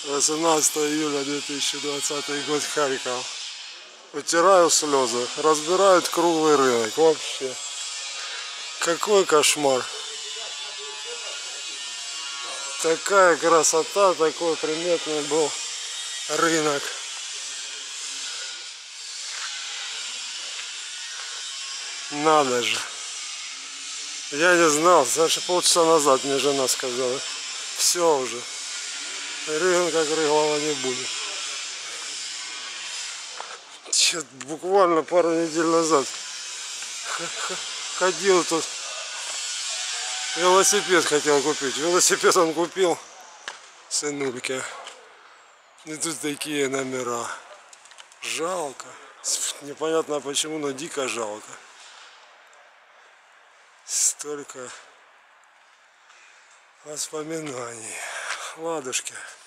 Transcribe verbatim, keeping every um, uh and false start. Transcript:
восемнадцатое июля две тысячи двадцатый год, Харьков. Утираю слезы. Разбирают круглый рынок. Вообще. Какой кошмар. Такая красота, такой приметный был рынок. Надо же. Я не знал, даже полчаса назад мне жена сказала. Все уже. Рынка Крыглова не будет. Че, буквально пару недель назад ходил тут. Велосипед хотел купить. Велосипед он купил. Сынульке. И тут такие номера. Жалко. Непонятно почему, но дико жалко. Столько воспоминаний. Ладушки.